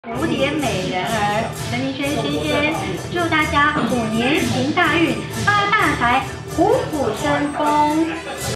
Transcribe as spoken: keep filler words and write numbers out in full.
蝴蝶美人儿，陈明轩先生，祝大家虎年行大运，发大财，虎虎生风。